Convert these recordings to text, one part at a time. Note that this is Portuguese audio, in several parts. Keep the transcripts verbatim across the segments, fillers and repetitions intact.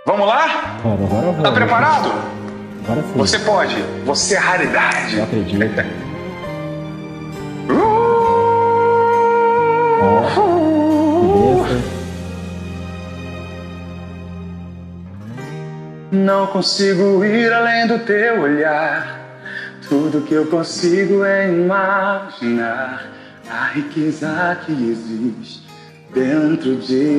Vamos lá? Cara, agora eu vou. Tá preparado? Agora sim. Você pode. Você é raridade. Eu acredito. Uh! Ó, que benção. Não consigo ir além do teu olhar. Tudo que eu consigo é imaginar a riqueza que existe dentro de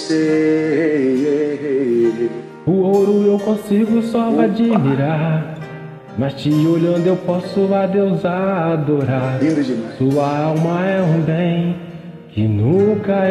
você. O ouro eu consigo só admirar, mas te olhando eu posso a Deus adorar. Lindo demais. Sua alma é um bem que nunca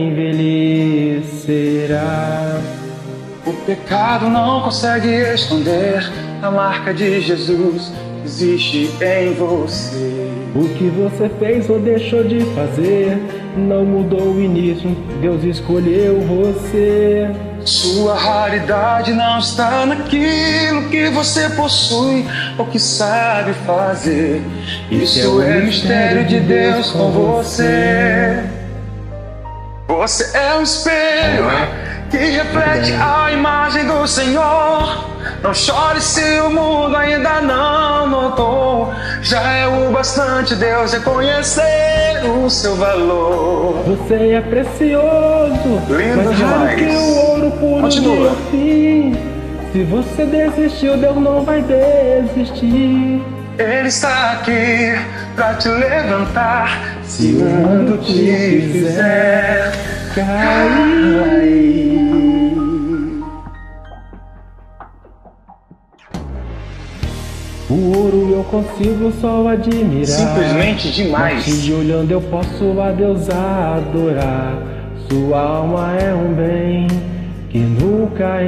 envelhecerá. O pecado não consegue esconder a marca de Jesus que existe em você. O que você fez ou deixou de fazer não mudou o início, Deus escolheu você. Sua raridade não está naquilo que você possui ou que sabe fazer. Isso é o mistério de Deus com você. Você é um espelho que reflete a imagem do Senhor. Não chore se o mundo ainda não notou. Já é o bastante Deus reconhecer o seu valor. Você é precioso, Lindo mais raro que demais. o ouro puro. Continua. De fim. Se você desistiu, Deus não vai desistir. Ele está aqui pra te levantar. Se o mundo te fizer cair. O ouro eu consigo só admirar. Simplesmente demais. Mas te olhando eu posso a Deus adorar. Sua alma é um bem que nunca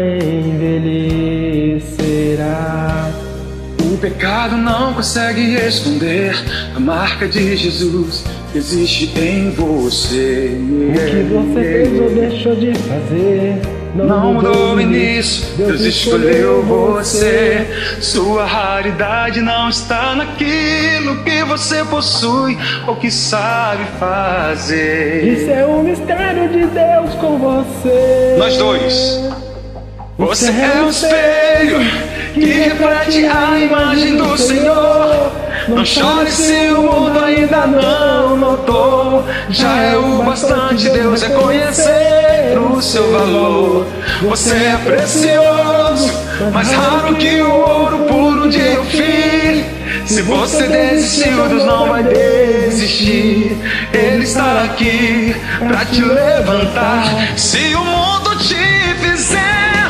envelhecerá. O pecado não consegue esconder a marca de Jesus que existe em você. O que você fez ou deixou de fazer não, não mudou o início, Deus escolheu você. Sua raridade não está naquilo que você possui ou que sabe fazer. Isso é um mistério de Deus com você. Nós dois. Você é um espelho que reflete a imagem do Senhor. Não chore se o mundo ainda não notou. Já é o bastante Deus reconhecer o seu valor. Você é precioso, mais raro que o ouro puro de Ofir. Se você desistiu, Deus não vai desistir. Ele está aqui pra te levantar. Se o mundo te fizer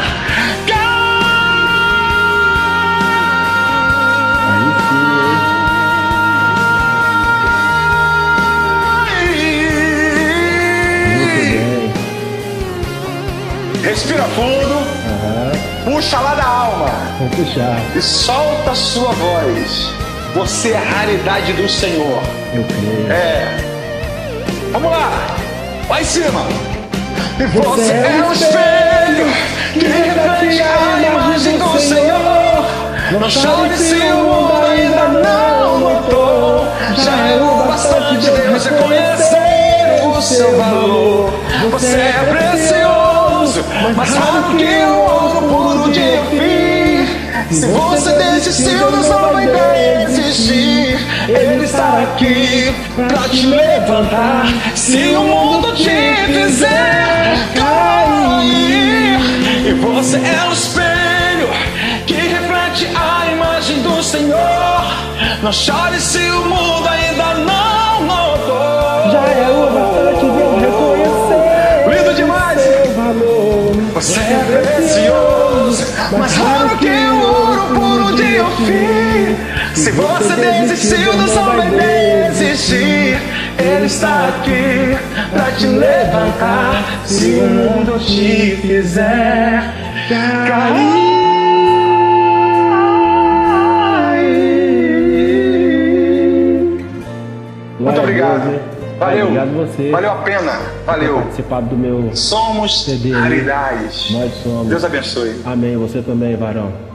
respira fundo, Aham. puxa lá da alma. Vou puxar. E solta a sua voz. Você é a raridade do Senhor. Eu creio. É. Vamos lá. Lá em cima. E você é um espelho que reflete a imagem do Senhor. Não chore se o mundo ainda não notou. Já é o bastante de Deus reconhecer o seu valor. Você é precioso, mais raro que o ouro puro de Ofir. Se você desistiu, Deus não vai desistir. Ele está aqui pra te levantar. Se o mundo te fizer cair. E você é um espelho que reflete a imagem do Senhor. Não chore se o mundo ainda não notou. Já é o bastante Deus reconhecer. Lindo demais. Seu valor. Você é precioso, mais raro que o ouro puro de Ofir. Se você desistiu, Deus não vai desistir. Ele está aqui pra te levantar. Se o mundo te fizer cair. Muito obrigado. Valeu. Obrigado você. Valeu a pena. Valeu. Por participar do meu Somos C D. raridades. Nós somos. Deus abençoe. Amém. Você também, varão.